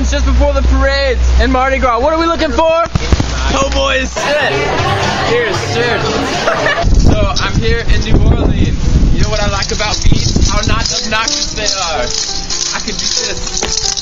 Orleans just before the parades and Mardi Gras. What are we looking for? Po' boys. Cheers, cheers. So I'm here in New Orleans. You know what I like about bees? How not obnoxious they are. I could do this.